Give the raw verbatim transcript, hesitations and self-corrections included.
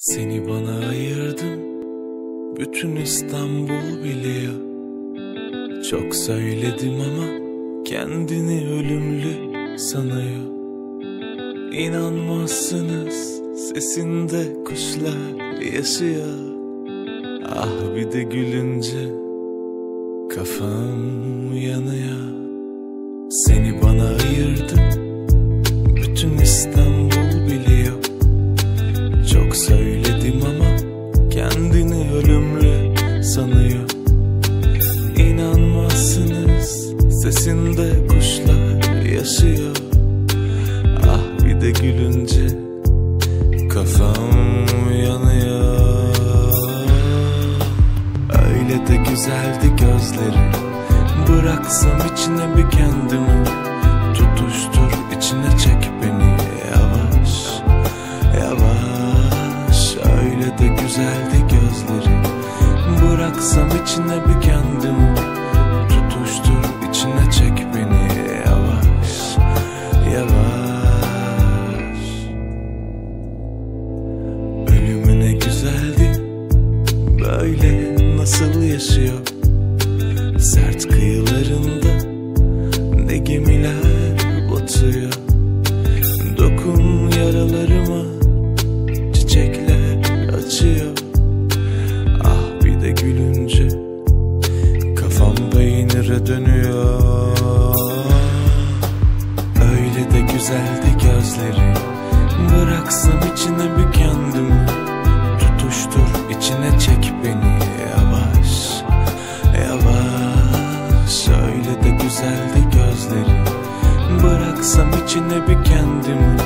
Seni bana ayırdım, bütün İstanbul biliyor. Çok söyledim ama kendini ölümlü sanıyor. İnanmazsınız, sesinde kuşlar yaşıyor. Ah bir de gülünce kafam yanıyor. Seni bana ayırdım, bütün İstanbul biliyor. Çok söyledim ama kendini ölümlü sanıyor. İnanmazsınız, sesinde kuşlar yaşıyor. Ah bir de gülünce kafam yanıyor. Öyle de güzeldi gözleri, bıraksam içine bir kendimi. Tutuştur, içine çek beni yavaş yavaş. Öyle de güzeldi gözleri, bıraksam içine bir kendimi. Tutuştur, içine çek beni yavaş yavaş. Ölümüne güzeldi, böyle nasıl yaşıyor? Sert kıyılarında ne gemiler batıyor. Dokun yaralarıma, çiçekler açıyor. Ah bir de gülünce kafam peynire dönüyor. Öyle de güzeldi gözleri, bıraksam içine bir kendimi. Tutuştur, içine çek beni yavaş yavaş. Öyle de güzeldi gözleri, bıraksam içine bir kendimi.